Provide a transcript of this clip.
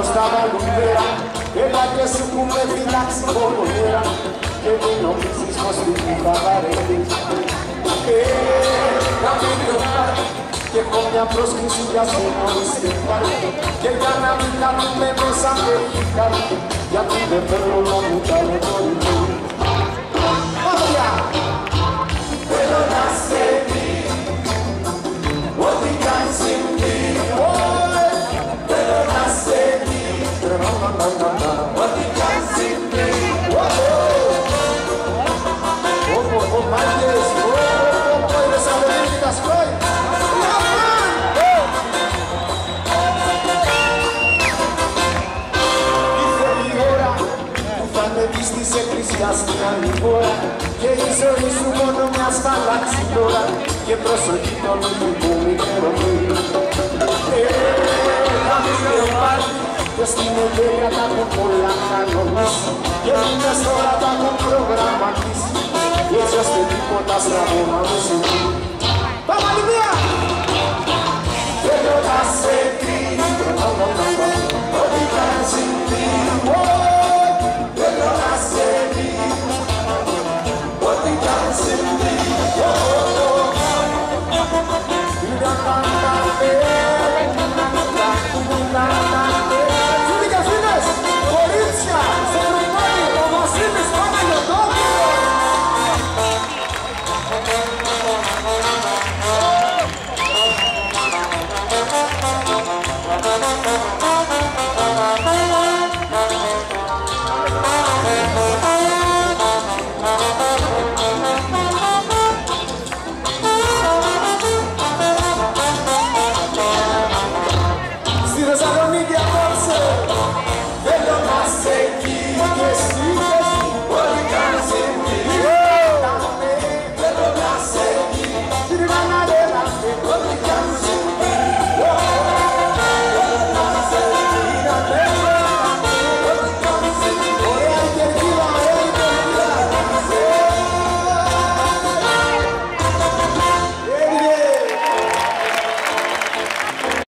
στα βαλουμέρα, έλα και σου που με φυλάξει πολλομέρα και μην νομίζεις πως την θα βαρεθείς. Να μην γιορτάρει και έχω μια πρόσκληση για σένα όλες και πάλι και για να μην κάνουμε μέσα και χικάρει γιατί δεν θέλω να μου ταλαιπωρηθεί. Θέλω να σε δει ό,τι κάνεις συμβεί. Θέλω να σε δει ό,τι κάνεις συμβεί. Ω μάγκες, είδες αλευρίτικα σκόη. Ήρθε η ώρα που θα ανεβείς της εκκλησιάς στην άλλη χώρα και η ζωή σου μόνο μιας θα αλλάξει τώρα και προσοχή τον που μη χαιρομεί. Έλα μη πάλι και στην εταιρεία τα έχουν πολλά κανονίσει και μήνες τώρα τα έχουν προγραμματίσει έτσι ώστε τίποτα στραβό να